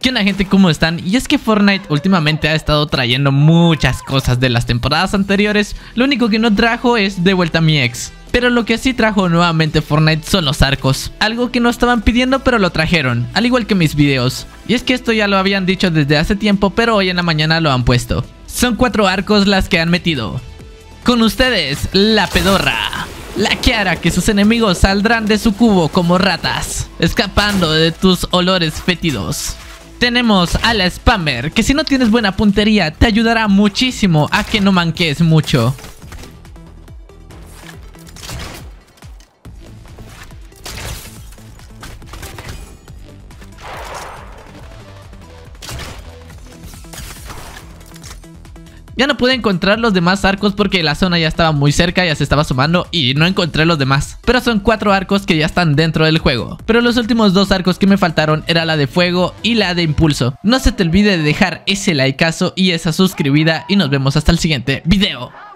¿Qué onda, gente? ¿Cómo están? Y es que Fortnite últimamente ha estado trayendo muchas cosas de las temporadas anteriores. Lo único que no trajo es de vuelta a mi ex. Pero lo que sí trajo nuevamente Fortnite son los arcos. Algo que no estaban pidiendo, pero lo trajeron, al igual que mis videos. Y es que esto ya lo habían dicho desde hace tiempo, pero hoy en la mañana lo han puesto. Son 4 arcos las que han metido. Con ustedes, la pedorra. La que hará que sus enemigos saldrán de su cubo como ratas, escapando de tus olores fétidos. Tenemos a la Spammer, que si no tienes buena puntería te ayudará muchísimo a que no manques mucho. Ya no pude encontrar los demás arcos porque la zona ya estaba muy cerca, ya se estaba sumando y no encontré los demás. Pero son 4 arcos que ya están dentro del juego. Pero los últimos 2 arcos que me faltaron era la de fuego y la de impulso. No se te olvide de dejar ese likeazo y esa suscribida y nos vemos hasta el siguiente video.